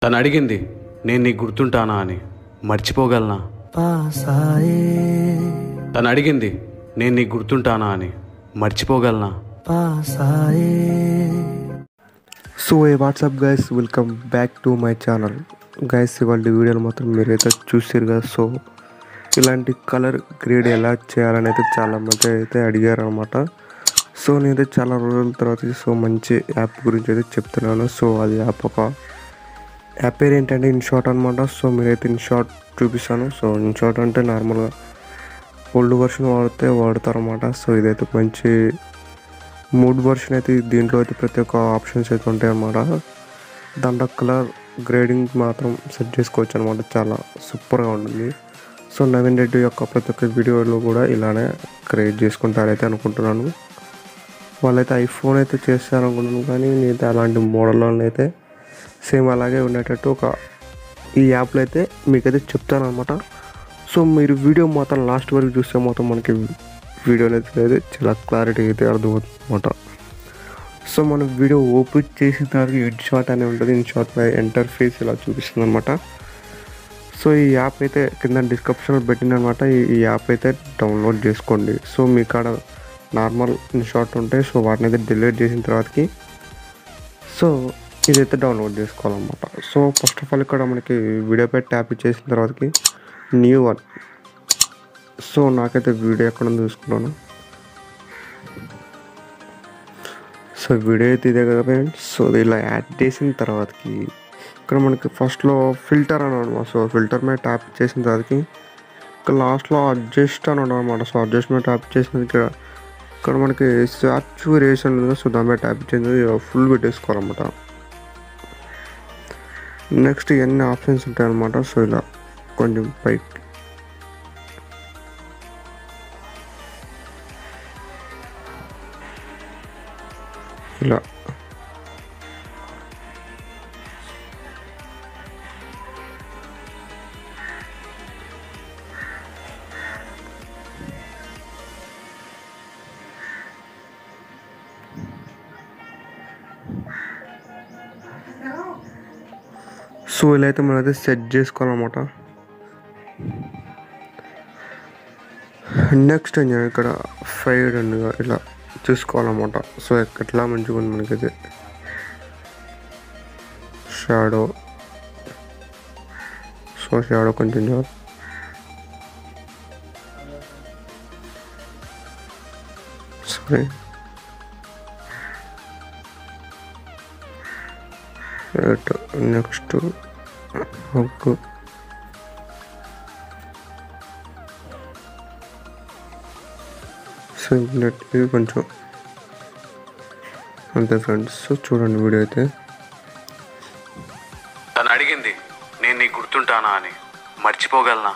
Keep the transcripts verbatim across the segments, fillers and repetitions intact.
తను అడిగింది నేను నీకు గుర్తుంటానా అని, మర్చిపోగలనా? తను అడిగింది నేను నీకు గుర్తుంటానా అని, మర్చిపోగలనా? So hey what's up guys, welcome back to my channel guys. ఇవాళ వీడియోలు మాత్రం మీరైతే చూసారు కదా. సో ఇలాంటి కలర్ గ్రేడ్ ఎలా చేయాలని అయితే చాలామంది అయితే అడిగారు అనమాట. సో నేనైతే చాలా రోజుల తర్వాత సో మంచి యాప్ గురించి అయితే చెప్తున్నాను. సో అది యాప్ ఒక యాప్ పేరు ఏంటంటే ఇన్ షార్ట్ అనమాట. సో మీరైతే ఇన్ షార్ట్ చూపిస్తాను. సో ఇన్ షార్ట్ అంటే నార్మల్గా ఓల్డ్ వర్షన్ వాడితే వాడతారు అనమాట. సో ఇదైతే మంచి మూడ్ వర్షన్ అయితే దీంట్లో అయితే ప్రతి ఒక్క ఆప్షన్స్ అయితే ఉంటాయి అన్నమాట. దాంట్లో కలర్ గ్రేడింగ్ మాత్రం సెట్ చేసుకోవచ్చు అనమాట. చాలా సూపర్గా ఉంటుంది. సో నవీన్ రెడ్డి యొక్క ప్రతి ఒక్క వీడియోలో కూడా ఇలానే క్రియేట్ చేసుకుంటారైతే అనుకుంటున్నాను. వాళ్ళైతే ఐఫోన్ అయితే చేస్తారనుకుంటున్నాను, కానీ నేనైతే అలాంటి మోడల్లో అయితే సేమ్ అలాగే ఉండేటట్టు ఒక ఈ యాప్లో అయితే మీకైతే చెప్తాను అనమాట. సో మీరు వీడియో మాత్రం లాస్ట్ వరకు చూస్తే మాత్రం మనకి వీడియోలో అయితే చాలా క్లారిటీ అయితే అర్థమవుతుంది అనమాట. సో మనం వీడియో ఓపెన్ చేసిన తర్వాత ఇన్ షార్ట్ అనే ఉంటుంది. ఇన్ షార్ట్ బై ఇంటర్ఫేస్ ఇలా చూపిస్తుంది అనమాట. సో ఈ యాప్ అయితే కింద డిస్క్రిప్షన్లో పెట్టిందనమాట. ఈ యాప్ అయితే డౌన్లోడ్ చేసుకోండి. సో మీ కాడ నార్మల్ ఇన్ షార్ట్ ఉంటాయి. సో వాటిని అయితే డిలీట్ చేసిన తర్వాతకి సో ఇదైతే డౌన్లోడ్ చేసుకోవాలన్నమాట. సో ఫస్ట్ ఆఫ్ ఆల్ ఇక్కడ మనకి వీడియోపై ట్యాప్ చేసిన తర్వాతకి న్యూ వన్. సో నాకైతే వీడియో ఎక్కడ చూసుకున్నాను. సో వీడియో అయితే ఇదే కదా ఫ్రెండ్స్. సో ఇలా యాడ్ చేసిన తర్వాతకి ఇక్కడ మనకి ఫస్ట్లో ఫిల్టర్ అని అనమాట. సో ఫిల్టర్ మీద ట్యాప్ చేసిన తర్వాతకి ఇక్కడ లాస్ట్లో అడ్జస్ట్ అని అనమాట. సో అడ్జస్ట్ మీద ట్యాప్ చేసిన ఇక్కడ ఇక్కడ మనకి సాచురేషన్ ఉంది. సో దాని మీద ట్యాప్ చేసి ఫుల్ పెట్టేసుకోవాలన్నమాట. నెక్స్ట్ ఇవన్నీ ఆప్షన్స్ ఉంటాయి అన్నమాట. సో ఇలా కొంచెం పైకి ఇలా సో ఇలా అయితే మనం అయితే సెట్ చేసుకోవాలన్నమాట. నెక్స్ట్ ఏం చేయాలి, ఇక్కడ ఫైడ్ అండ్ ఇలా చూసుకోవాలన్నమాట. సో ఎట్లా మంచిగా ఉంది మనకైతే షాడో. సో షాడో కొంచెం చాలు. సరే నెక్స్ట్ హక్కు. సో ఇది కొంచెం అంతే ఫ్రెండ్స్. సో చూడండి వీడియో అయితే. తను అడిగింది నేను నీకు గుర్తుంటానా అని, మర్చిపోగలనా?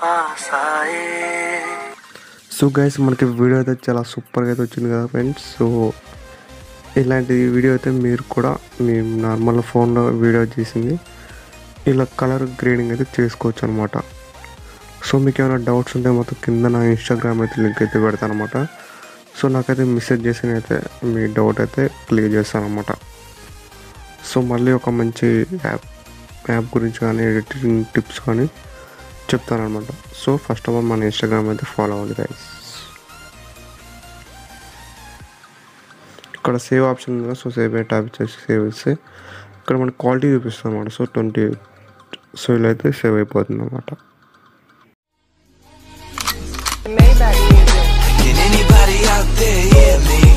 సో గైస్ మనకి వీడియో అయితే చాలా సూపర్గా అయితే వచ్చింది కదా ఫ్రెండ్స్. సో ఇలాంటి వీడియో అయితే మీరు కూడా మీ నార్మల్ ఫోన్లో వీడియో చేసింది ఇలా కలర్ గ్రేడింగ్ అయితే చేసుకోవచ్చు అనమాట. సో మీకు ఏమైనా డౌట్స్ ఉంటే మొత్తం కింద నా ఇన్స్టాగ్రామ్ అయితే లింక్ అయితే పెడతాను అనమాట. సో నాకైతే మెసేజ్ చేసి అయితే మీ డౌట్ అయితే క్లియర్ చేస్తాను అనమాట. సో మళ్ళీ ఒక మంచి యాప్ యాప్ గురించి కానీ ఎడిటింగ్ టిప్స్ కానీ చెప్తానమాట. సో ఫస్ట్ ఆఫ్ ఆల్ మన ఇన్స్టాగ్రామ్ అయితే ఫాలో అవ్వండి గైస్. ఇక్కడ సేవ్ ఆప్షన్ ఉంది కదా. సో సేవ్ అయ్యే ట్యాప్ చేసి సేవ్ చేస్తే ఇక్కడ మనకి క్వాలిటీ చూపిస్తుంది అనమాట. సో ట్వంటీ సో ఇలా అయితే సేవ్ అయిపోతుంది అనమాట. Can anybody out there hear me?